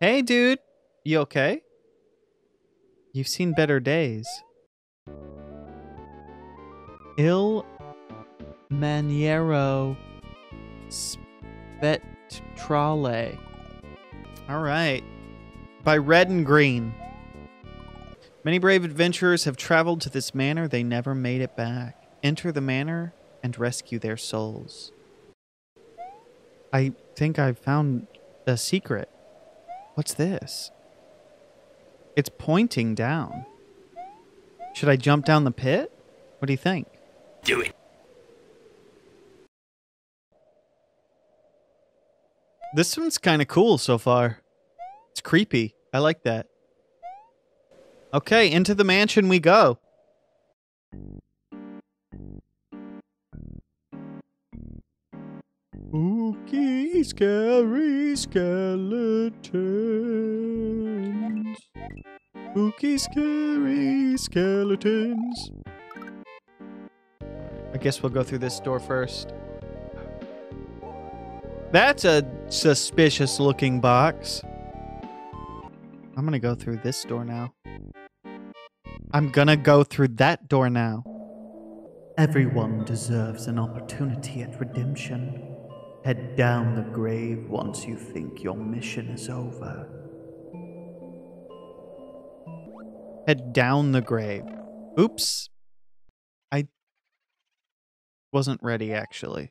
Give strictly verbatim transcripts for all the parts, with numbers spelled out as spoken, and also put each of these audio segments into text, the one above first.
Hey, dude. You okay? You've seen better days. Il Maniero Spettrale. All right. By Red and Green. Many brave adventurers have traveled to this manor. They never made it back. Enter the manor and rescue their souls. I think I found a secret. What's this? It's pointing down. Should I jump down the pit? What do you think? Do it. This one's kind of cool so far. It's creepy. I like that. Okay, into the mansion we go. Spooky, scary skeletons. Spooky, scary skeletons. I guess we'll go through this door first. That's a suspicious looking box. I'm gonna go through this door now. I'm gonna go through that door now. Everyone deserves an opportunity at redemption. Head down the grave once you think your mission is over. Head down the grave. Oops. I wasn't ready, actually.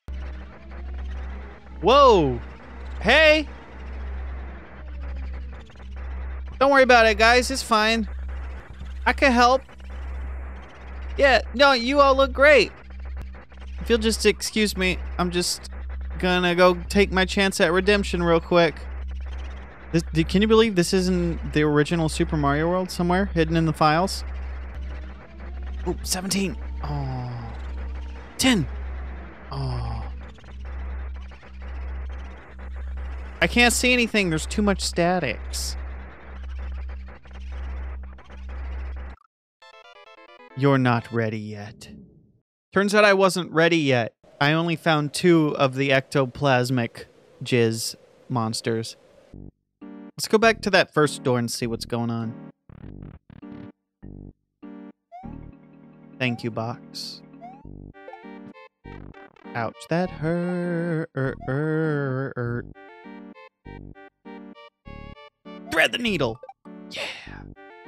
Whoa! Hey! Don't worry about it, guys. It's fine. I can help. Yeah, no, you all look great. If you'll just excuse me, I'm just gonna go take my chance at redemption real quick. This, can you believe this isn't the original Super Mario World somewhere hidden in the files? Oh, seventeen. Oh. ten. Oh. I can't see anything. There's too much statics. You're not ready yet. Turns out I wasn't ready yet. I only found two of the ectoplasmic jizz monsters. Let's go back to that first door and see what's going on. Thank you, box. Ouch, that hurt. Thread the needle. Yeah.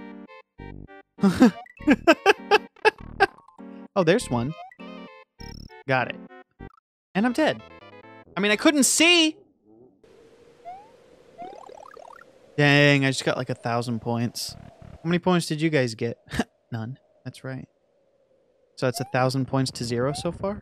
Oh, there's one. Got it. And I'm dead. I mean, I couldn't see. Dang, I just got like a thousand points. How many points did you guys get? None. That's right. So that's a thousand points to zero so far?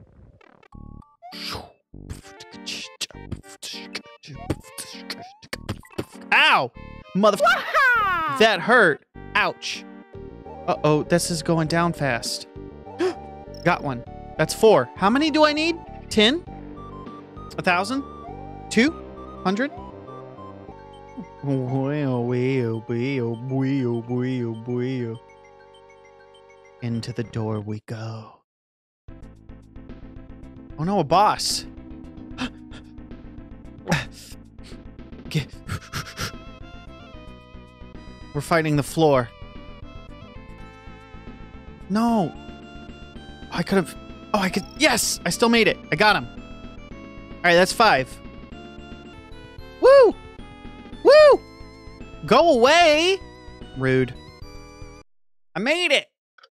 Ow! Mother... That hurt. Ouch. Uh-oh, this is going down fast. Got one. That's four. How many do I need? Ten? A thousand? Two? Hundred? Into the door we go. Oh no, a boss. Okay. We're fighting the floor. No. I could have... Oh, I could... Yes! I still made it. I got him. All right, that's five. Woo! Woo! Go away! Rude. I made it!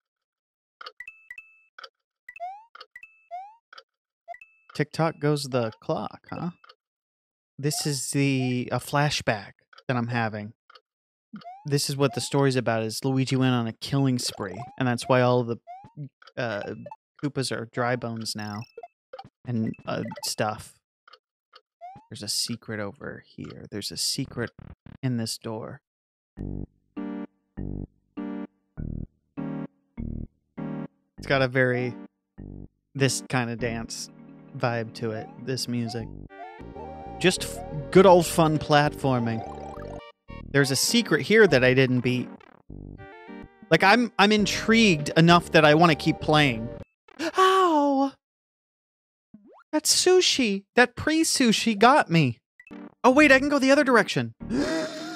Tick-tock goes the clock, huh? This is the... a flashback that I'm having. This is what the story's about, is Luigi went on a killing spree, and that's why all of the uh, Koopas are dry bones now, and uh, stuff. There's a secret over here. There's a secret in this door. It's got a very this kind of dance vibe to it, this music. Just f good old fun platforming. There's a secret here that I didn't beat. Like, I'm I'm intrigued enough that I want to keep playing. Ow! That's sushi. That pre-sushi got me. Oh, wait, I can go the other direction.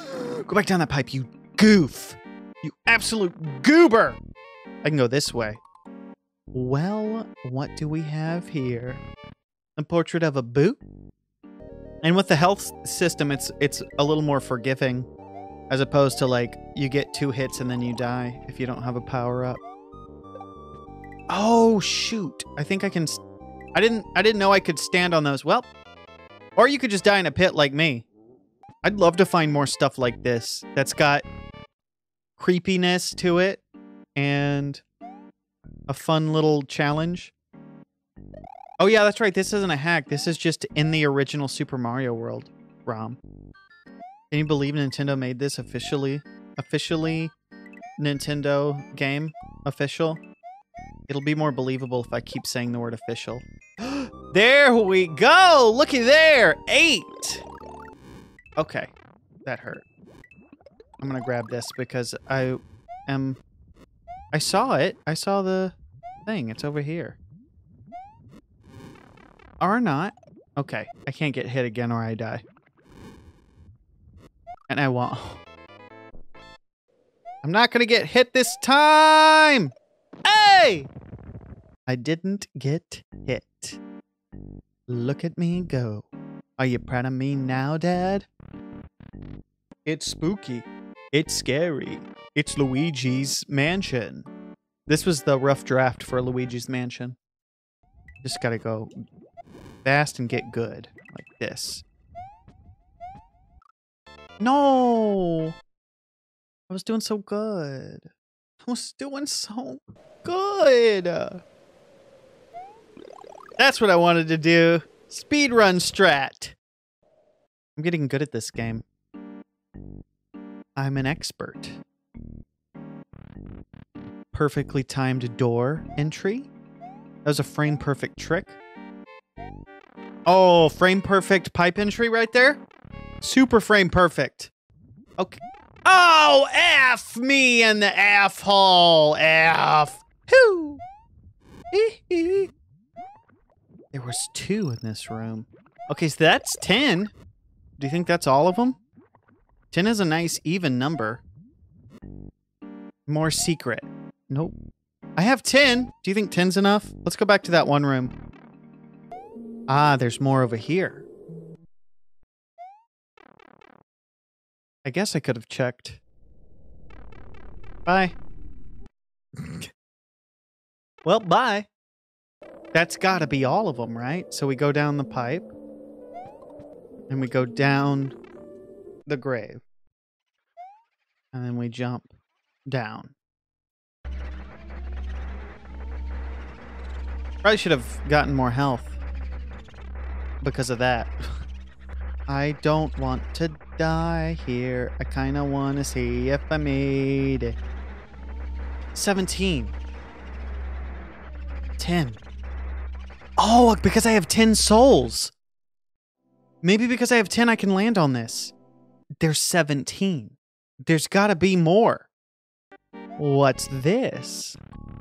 Go back down that pipe, you goof. You absolute goober. I can go this way. Well, what do we have here? A portrait of a boot? And with the health system, it's it's a little more forgiving. As opposed to, like, you get two hits and then you die if you don't have a power-up. Oh, shoot. I think I can... I didn't I didn't know I could stand on those. Well, or you could just die in a pit like me. I'd love to find more stuff like this that's got creepiness to it and a fun little challenge. Oh, yeah, that's right. This isn't a hack. This is just in the original Super Mario World ROM. Can you believe Nintendo made this officially? Officially Nintendo game? Official? It'll be more believable if I keep saying the word official. There we go! Looky there! Eight! Okay. That hurt. I'm gonna grab this because I am... I saw it. I saw the thing. It's over here. Or not. Okay. I can't get hit again or I die. And I won't. I'm not gonna get hit this time! Hey! I didn't get hit. Look at me go. Are you proud of me now, Dad? It's spooky. It's scary. It's Luigi's mansion. This was the rough draft for Luigi's mansion. Just gotta go fast and get good. Like this. No! I was doing so good. I was doing so good. That's what I wanted to do. Speedrun strat. I'm getting good at this game. I'm an expert. Perfectly timed door entry. That was a frame perfect trick. Oh, frame perfect pipe entry right there. Super frame perfect. Okay. Oh, F me in the F hole. F. Whoo. There was two in this room. Okay, so that's ten. Do you think that's all of them? ten is a nice even number. More secret. Nope. I have ten. Do you think ten's enough? Let's go back to that one room. Ah, there's more over here. I guess I could have checked. Bye. Well, bye. That's gotta be all of them, right? So we go down the pipe. And we go down the grave. And then we jump down. Probably should have gotten more health. Because of that. I don't want to die here. I kind of want to see if I made it. seventeen. ten. Oh, because I have ten souls. Maybe because I have ten, I can land on this. There's seventeen. There's got to be more. What's this?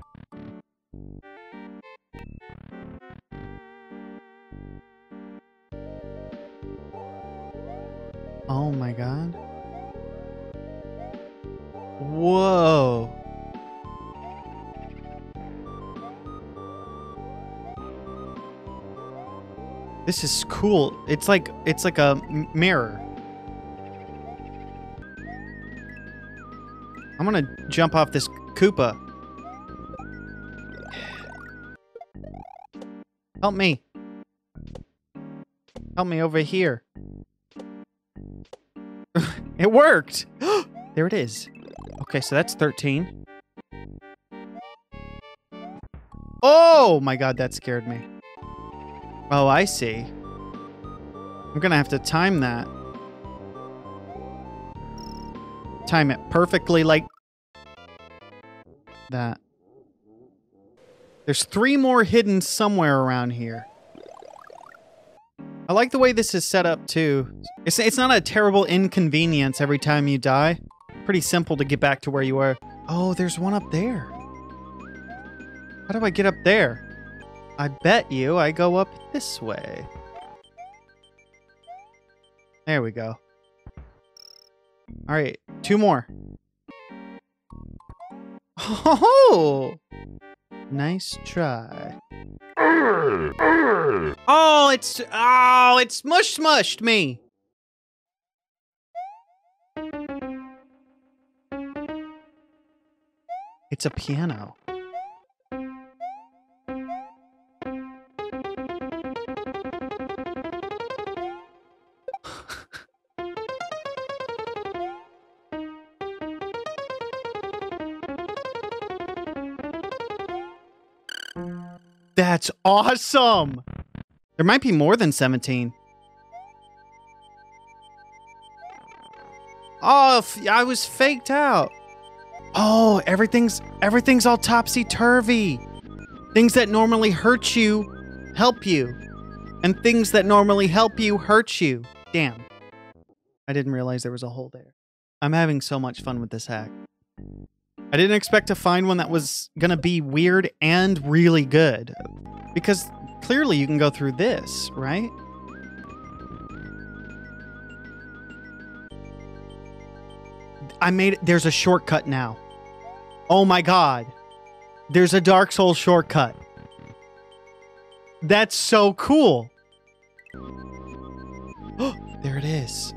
Oh my god. Whoa. This is cool. It's like it's like a m- mirror. I'm gonna jump off this Koopa. Help me. Help me over here. It worked! There it is. Okay, so that's thirteen. Oh my god, that scared me. Oh, I see. I'm gonna have to time that. Time it perfectly like that. There's three more hidden somewhere around here. I like the way this is set up, too. It's, it's not a terrible inconvenience every time you die. Pretty simple to get back to where you were. Oh, there's one up there. How do I get up there? I bet you I go up this way. There we go. All right, two more. Oh, nice try. Oh, it's oh, it's mush smushed me. It's a piano. That's awesome. There might be more than seventeen. Oh, I was faked out. Oh, everything's everything's all topsy-turvy. Things that normally hurt you help you. And things that normally help you hurt you. Damn. I didn't realize there was a hole there. I'm having so much fun with this hack. I didn't expect to find one that was gonna be weird and really good. Because clearly you can go through this, right? I made it. There's a shortcut now. Oh my god. There's a Dark Souls shortcut. That's so cool. There it is.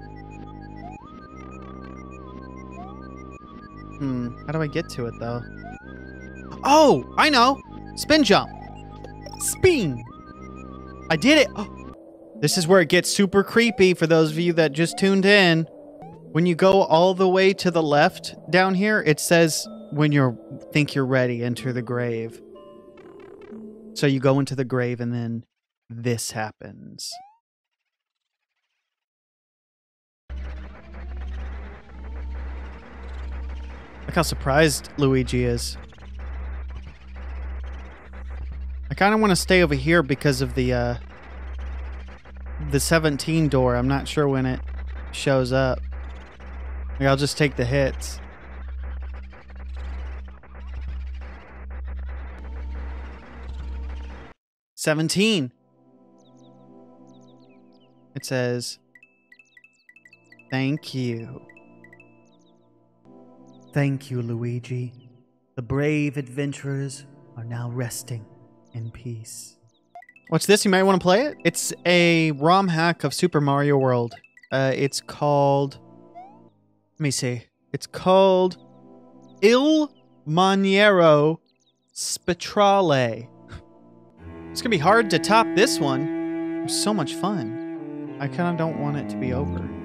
Hmm, how do I get to it though? Oh, I know. Spin jump. Spin. I did it. Oh. This is where it gets super creepy for those of you that just tuned in. When you go all the way to the left down here, it says when you think you're ready, enter the grave. So you go into the grave and then this happens. Look how surprised Luigi is. I kind of want to stay over here because of the uh, the seventeen door. I'm not sure when it shows up. Like, I'll just take the hits. seventeen. It says, thank you. Thank you, Luigi. The brave adventurers are now resting in peace. What's this? You might want to play it. It's a ROM hack of Super Mario World. Uh, it's called... Let me see. It's called Il Maniero Spettrale. It's gonna be hard to top this one. It was so much fun. I kind of don't want it to be over.